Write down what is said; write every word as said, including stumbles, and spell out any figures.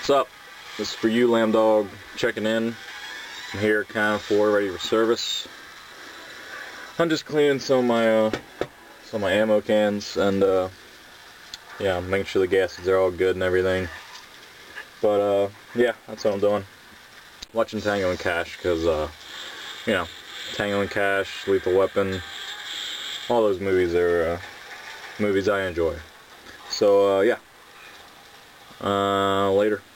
What's up? This is for you, Lambdog, checking in. I'm here kind of for ready for service. I'm just cleaning some of my uh, some of my ammo cans and uh, yeah, making sure the gaskets are all good and everything. But uh, yeah, that's what I'm doing. Watching Tango and Cash because uh, you know, Tango and Cash, Lethal Weapon, all those movies are uh, movies I enjoy. So uh, yeah, uh, later.